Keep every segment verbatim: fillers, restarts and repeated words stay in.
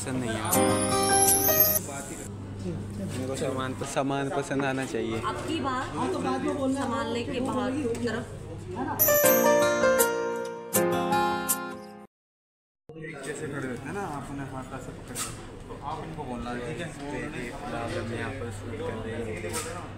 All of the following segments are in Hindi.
पसंद नहीं आता। मेरे को सामान पर सामान पसंद आना चाहिए। आपकी बात हाँ तो बाद में बोलना, सामान लेके बाहर की तरफ है ना। जैसे खड़े होते हैं ना, आप उन्हें हाथ से पकड़ तो आप इनको बोलना, ठीक है। फिलहाल यहाँ पर शूट कर रहे हैं।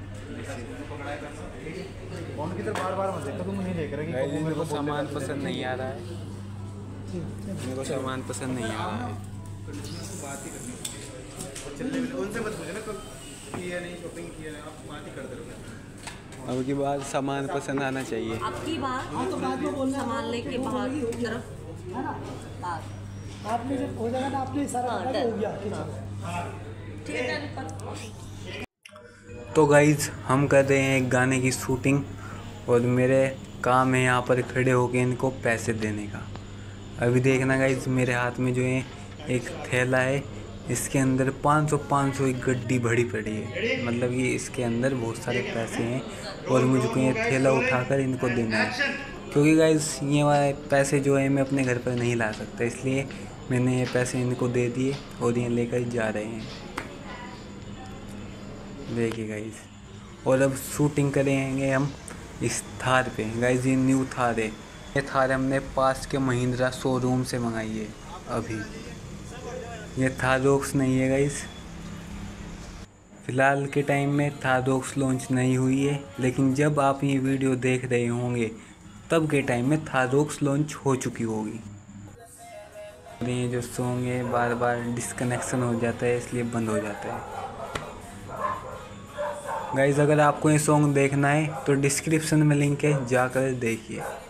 फोन की तरफ बार बार मत देखो, तुम नहीं देख रहे कि मेरे को सामान पसंद नहीं आ रहा है। मेरे को सामान पसंद नहीं आ रहा है। बात ही करनी है, चलने में उनसे मत पूछना कब किया नहीं, शॉपिंग किया नहीं, आप बात ही करते रहो। अब की बात सामान पसंद आना चाहिए। आपकी बात हाँ तो बाद में बोलना, सामान लेके बाहर की तरफ है ना। आपने जब हो जाएगा ना, आपने सारा हो गया ठीक है। तो गाइज हम कर रहे हैं एक गाने की शूटिंग और मेरे काम है यहाँ पर खड़े होके इनको पैसे देने का। अभी देखना गाइज, मेरे हाथ में जो है एक थैला है, इसके अंदर पाँच सौ पाँच सौ एक गड्डी भरी पड़ी है। मतलब कि इसके अंदर बहुत सारे पैसे हैं और मुझको ये थैला उठाकर इनको देना है, क्योंकि गाइज ये वाले पैसे जो है मैं अपने घर पर नहीं ला सकता, इसलिए मैंने ये पैसे इनको दे दिए और ये लेकर जा रहे हैं। देखिए गाइज, और अब शूटिंग करेंगे हम इस थार पे। गाइज ये न्यू थार है, ये थार हमने पास के महिंद्रा शोरूम से मंगाई है। अभी ये थार रॉक्स नहीं है गाइज, फ़िलहाल के टाइम में थार रॉक्स लॉन्च नहीं हुई है, लेकिन जब आप ये वीडियो देख रहे होंगे तब के टाइम में थार रॉक्स लॉन्च हो चुकी होगी। ये जो सॉन्ग है बार बार डिस्कनेक्शन हो जाता है, इसलिए बंद हो जाता है। गाइज अगर आपको ये सॉन्ग देखना है तो डिस्क्रिप्शन में लिंक है, जाकर देखिए।